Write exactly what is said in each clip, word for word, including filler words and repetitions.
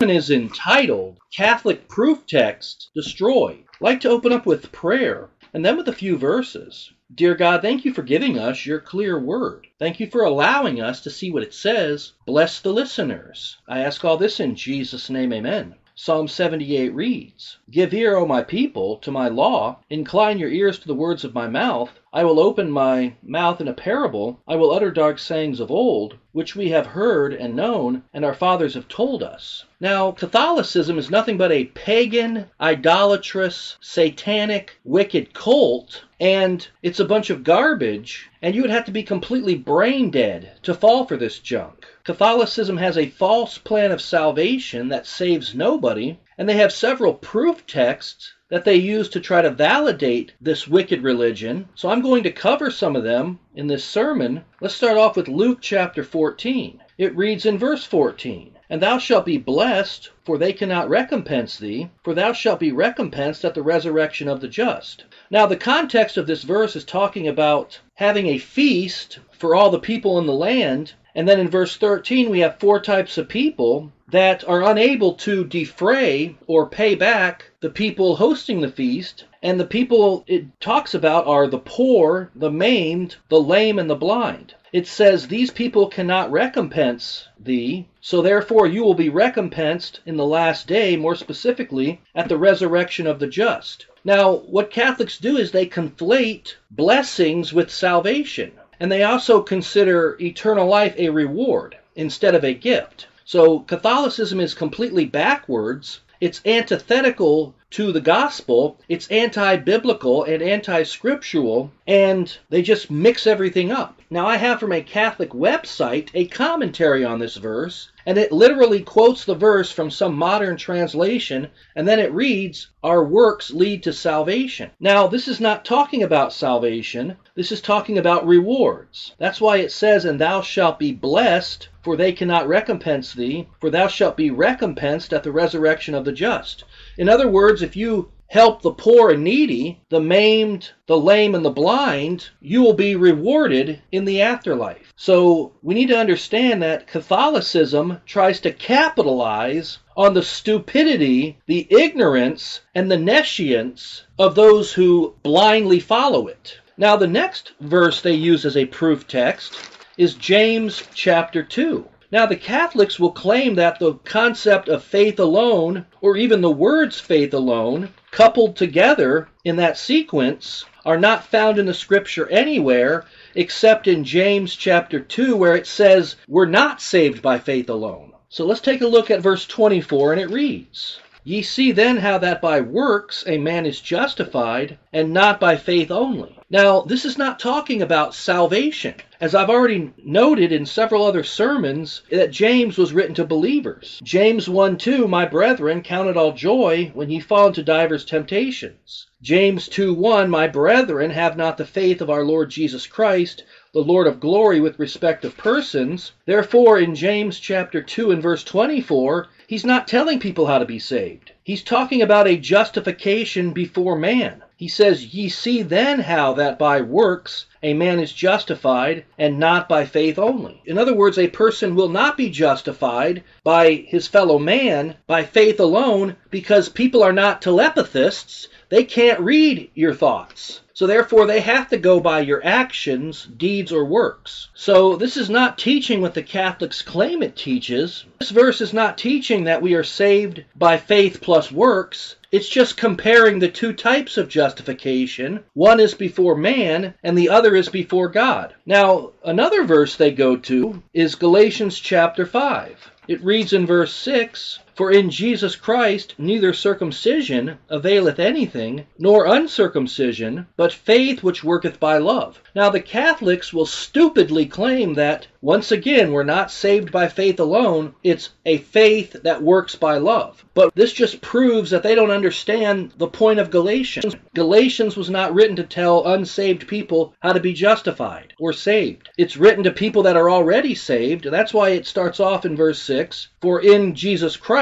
is entitled Catholic Proof Text Destroyed. I'd like to open up with prayer and then with a few verses. Dear God, thank you for giving us your clear word. Thank you for allowing us to see what it says. Bless the listeners. I ask all this in Jesus' name, amen. Psalm seventy-eight reads, Give ear, O my people, to my law. Incline your ears to the words of my mouth. I will open my mouth in a parable. I will utter dark sayings of old, which we have heard and known, and our fathers have told us. Now, Catholicism is nothing but a pagan, idolatrous, satanic, wicked cult, and it's a bunch of garbage, and you would have to be completely brain dead to fall for this junk. Catholicism has a false plan of salvation that saves nobody, and they have several proof texts that they use to try to validate this wicked religion. So I'm going to cover some of them in this sermon. Let's start off with Luke chapter fourteen. It reads in verse fourteen, And thou shalt be blessed, for they cannot recompense thee, for thou shalt be recompensed at the resurrection of the just. Now the context of this verse is talking about having a feast for all the people in the land. And then in verse thirteen, we have four types of people that are unable to defray or pay back the people hosting the feast. And the people it talks about are the poor, the maimed, the lame, and the blind. It says these people cannot recompense thee, so therefore you will be recompensed in the last day, more specifically at the resurrection of the just. Now, what Catholics do is they conflate blessings with salvation. And they also consider eternal life a reward instead of a gift. So Catholicism is completely backwards. It's antithetical to the gospel. It's anti-biblical and anti-scriptural, and they just mix everything up. Now, I have from a Catholic website a commentary on this verse, and it literally quotes the verse from some modern translation, and then it reads, Our works lead to salvation. Now, this is not talking about salvation. This is talking about rewards. That's why it says, And thou shalt be blessed, for they cannot recompense thee, for thou shalt be recompensed at the resurrection of the just. In other words, if you help the poor and needy, the maimed, the lame, and the blind, you will be rewarded in the afterlife. So we need to understand that Catholicism tries to capitalize on the stupidity, the ignorance, and the nescience of those who blindly follow it. Now, the next verse they use as a proof text is James chapter two. Now, the Catholics will claim that the concept of faith alone, or even the words faith alone, coupled together in that sequence, are not found in the Scripture anywhere except in James chapter two, where it says we're not saved by faith alone. So let's take a look at verse twenty-four, and it reads, Ye see then how that by works a man is justified, and not by faith only. Now, this is not talking about salvation. As I've already noted in several other sermons, that James was written to believers. James one two, My brethren, count it all joy when ye fall into divers temptations. James two one, My brethren, have not the faith of our Lord Jesus Christ, the Lord of glory, with respect of persons. Therefore, in James chapter two and verse twenty-four, he's not telling people how to be saved. He's talking about a justification before man. He says, Ye see then how that by works a man is justified, and not by faith only. In other words, a person will not be justified by his fellow man by faith alone, because people are not telepathists. They can't read your thoughts. So therefore, they have to go by your actions, deeds, or works. So this is not teaching what the Catholics claim it teaches. This verse is not teaching that we are saved by faith plus works. It's just comparing the two types of justification. One is before man, and the other is before God. Now, another verse they go to is Galatians chapter five. It reads in verse six, For in Jesus Christ neither circumcision availeth anything, nor uncircumcision, but faith which worketh by love. Now the Catholics will stupidly claim that, once again, we're not saved by faith alone, it's a faith that works by love. But this just proves that they don't understand the point of Galatians. Galatians was not written to tell unsaved people how to be justified or saved. It's written to people that are already saved. That's why it starts off in verse six, For in Jesus Christ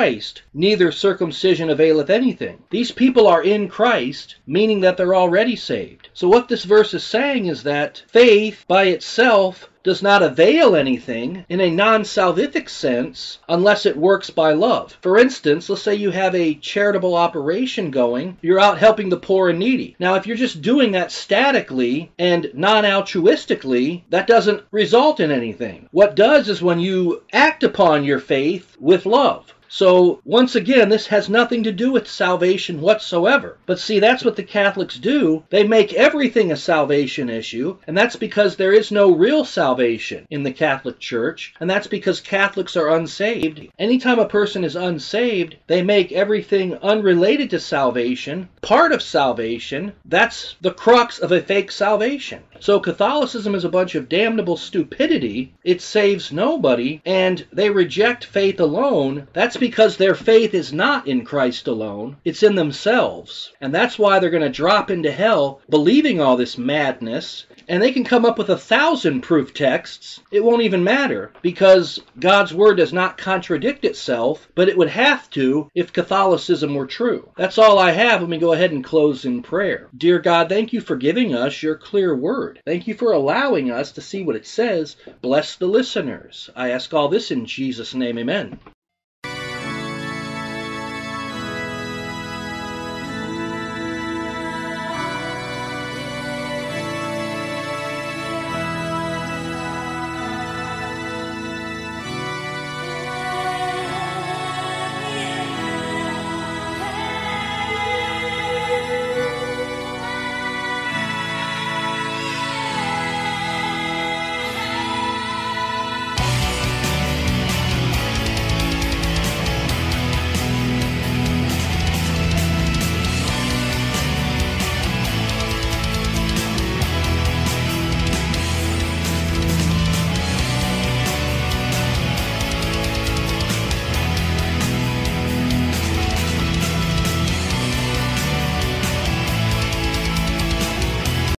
Christ, neither circumcision availeth anything. These people are in Christ, meaning that they're already saved. So what this verse is saying is that faith by itself does not avail anything in a non-salvific sense unless it works by love. For instance, let's say you have a charitable operation going, you're out helping the poor and needy. Now, if you're just doing that statically and non-altruistically, that doesn't result in anything. What does is when you act upon your faith with love. So, once again, this has nothing to do with salvation whatsoever. But see, that's what the Catholics do. They make everything a salvation issue, and that's because there is no real salvation in the Catholic Church, and that's because Catholics are unsaved. Anytime a person is unsaved, they make everything unrelated to salvation part of salvation. That's the crux of a fake salvation. So Catholicism is a bunch of damnable stupidity. It saves nobody, and they reject faith alone. That's because their faith is not in Christ alone. It's in themselves. And that's why they're going to drop into hell believing all this madness. And they can come up with a thousand proof texts. It won't even matter, because God's word does not contradict itself, but it would have to if Catholicism were true. That's all I have. Let me go ahead and close in prayer. Dear God, thank you for giving us your clear word. Thank you for allowing us to see what it says. Bless the listeners. I ask all this in Jesus' name, amen.